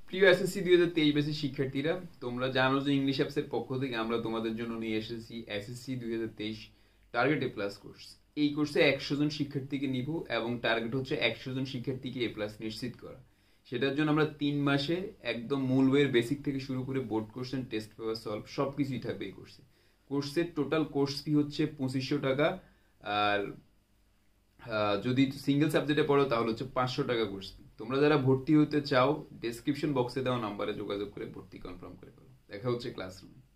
প্রিয় এসএসসি 2023 ব্যাচের শিক্ষার্থীরা, তোমরা জানো যে ইংলিশ অ্যাপসের পক্ষ থেকে আমরা তোমাদের জন্য নিয়ে এসেছি SSC 2023 target A plus course. এই কোর্সে 100 জন শিক্ষার্থীকে নিব এবং টার্গেট হচ্ছে 100 জন শিক্ষার্থীকে এ প্লাস নিশ্চিত করা। সেটার জন্য আমরা 3 মাসে একদম মূল বইয়ের বেসিক থেকে শুরু করে board question, test paper solve সব কিছুই থাকবে এই কোর্সে। কোর্সের টোটাল কোর্স ফি হচ্ছে 2500 টাকা, আর যদি সিঙ্গেল সাবজেক্টে পড়ো তাহলে হচ্ছে 500 টাকা কোর্স ফি। তোমরা যারা ভর্তি হতে চাও ডেসক্রিপশন বক্সে দেওয়া নাম্বারে যোগাযোগ করে ভর্তি কনফার্ম করে ফেলো। দেখা হচ্ছে ক্লাসরুমে।